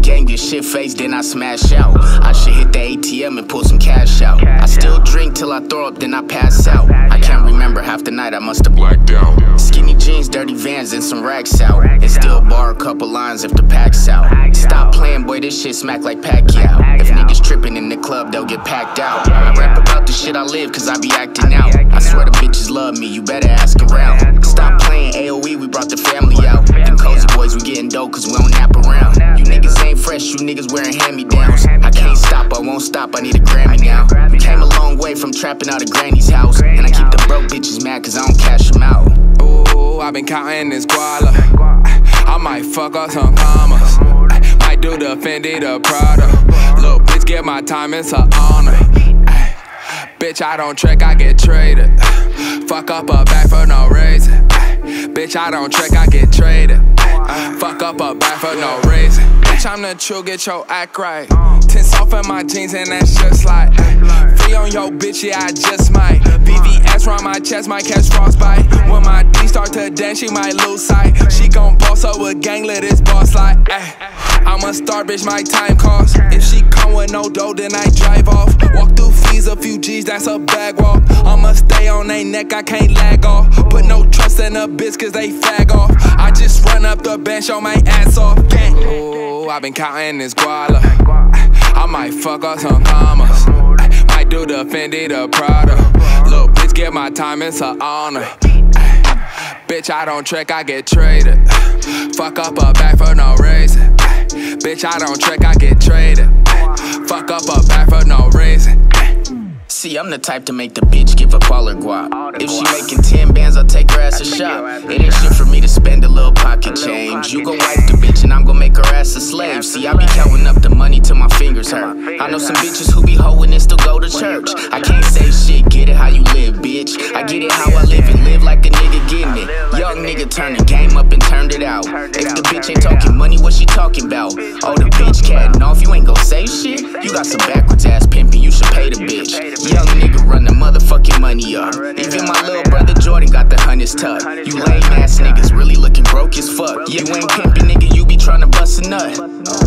gang, get shit faced, then I smash out. I should hit the ATM and pull some cash out. I still drink till I throw up, then I pass out. I can't remember half the night, I must have blacked out. Skinny jeans, dirty Vans, and some racks out. And still bar a couple lines if the pack's out. Stop playing, boy, this shit smack like Pacquiao. If niggas tripping in the club, they'll get packed out. I rap about the shit I live, cause I be acting out. I swear the bitches love me, you better ask around. Stop playing AOE, we brought the family out. Them cozy boys, we getting dope cause we don't nap around. You niggas ain't fresh, you niggas wearing hand-me-downs. I can't stop, I won't stop, I need a Grammy now. We came a long way from trapping out of granny's house. And I keep the broke bitches mad cause I don't cash them out. Ooh, I been counting this guala. I might fuck up some commas. Might do the Fendi, the Prada. Little bitch, get my time, it's an honor. Bitch, I don't trick, I get traded. Fuck up a bag for no reason. Bitch, I don't trick, I get traded. Fuck up a bag for no reason. Bitch, I'm the true, get your act right. Tints off in my jeans and that's just like free on your bitch, yeah, I just might. VVS round my chest, might catch frostbite. When my D start to dance, she might lose sight. She gon' boss up with gang, let this boss like I'm a star, bitch, my time cost. If she come with no dough, then I drive off. Walk through fees, a few G's, that's a bag walk. I'ma stay on they neck, I can't lag off. Put no trust in a bitch, cause they fag off. I just run up the bench, show my ass off. Gang. Ooh, I been counting this guala. I might fuck up some commas. Might do the Fendi, the Prada. Little bitch, get my time, it's an honor. Bitch, I don't trick, I get traded. Fuck up a bag for no reason. Bitch, I don't trick, I get traded. Fuck up a bag for no reason. See, I'm the type to make the bitch give up all her guap. If she making 10 bands, I'll take her ass a shop. It ain't shit for me to spend a little pocket change. You gon' wipe the bitch and I'm gon' make her ass a slave. See, I be counting up the money till my fingers hurt. I know some bitches who be hoeing and still go to church. I can't say shit, get it how you live, bitch. I get it how I live and live like a nigga getting it. Young nigga turn the game up and turned it out. If the bitch ain't talking money, what she talking about? Oh, the bitch catting off, you ain't gon' say shit? You got some backwards ass pimping, you should pay the bitch. Young nigga run the motherfucking money up. Even my little brother Jordan got the hundreds tucked. You lame ass niggas really looking broke as fuck. You ain't pimping, nigga, you be trying to bust a nut.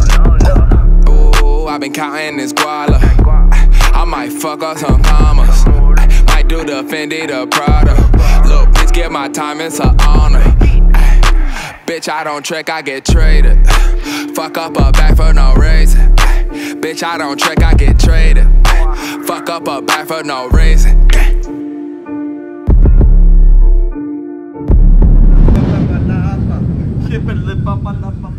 Ooh, I been counting this guala. I might fuck up some commas. Might do the Fendi, the Prada. Little bitch, get my time, it's an honor. Bitch, I don't trick, I get traded. Fuck up a bag for no reason. Bitch, I don't trick, I get traded. Fuck up a bag for no reason. Siempre le va para la